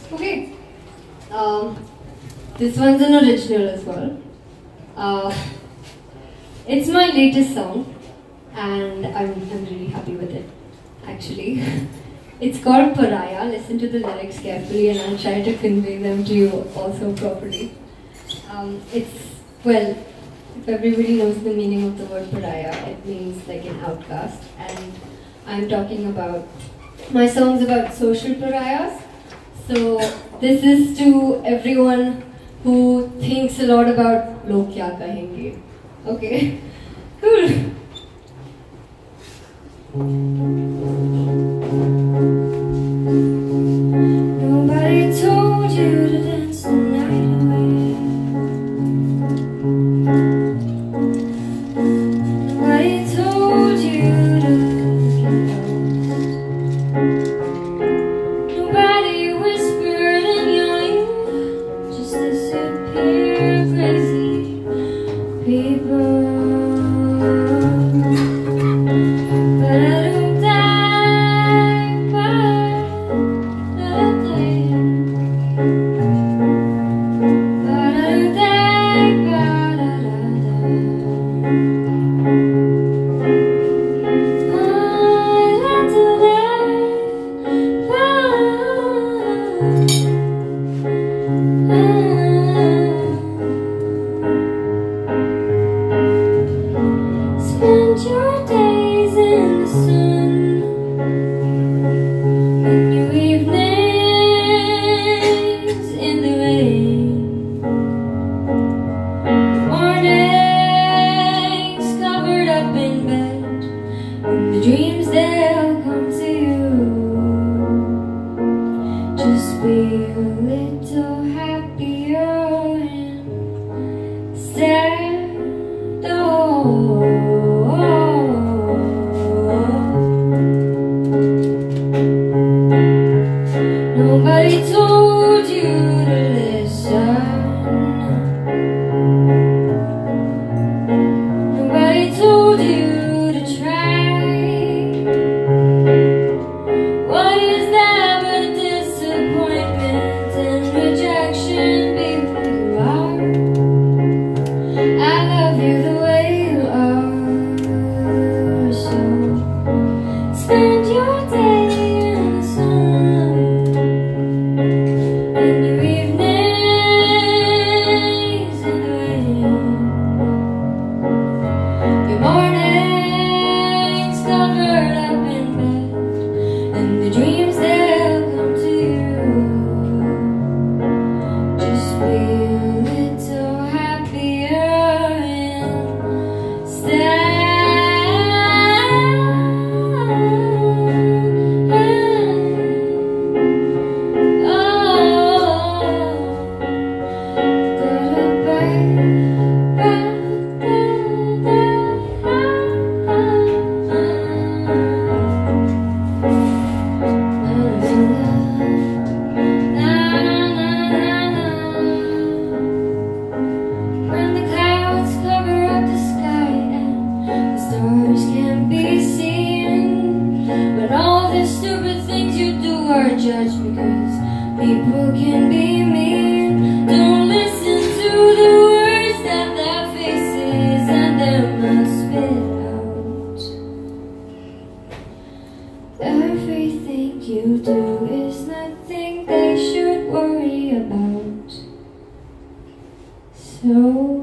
Okay. This one's an original as well. It's my latest song, and I'm really happy with it, actually. It's called Pariah. Listen to the lyrics carefully, and I'll try to convey them to you also properly. Well, if everybody knows the meaning of the word pariah, it means like an outcast, and I'm talking about, my song's about social pariahs. So this is to everyone who thinks a lot about log kya kahenge. Okay, cool. Nobody told you to dance the night away. Nobody told you to get lost. Nobody whispered in your ear, just disappear, crazy people. Spend your days in the sun, and your evenings in the rain. Mornings covered up in bed, when the dreams they'll come to you. Just be a little happier instead. Nobody told you to listen. Nobody told you to try. What is that but disappointment and rejection? Be who you are. I love you the way you are. So spend your day in the sun, and your evenings in the rain. Your mornings covered up in bed, and the dreams they'll come to you. Just be a little happier instead. When the clouds cover up the sky and the stars can't be seen, when all the stupid things you do are judged because people can be mean, don't listen to the words that their faces and their mouths spit out. Everything you do is nothing they should worry about. So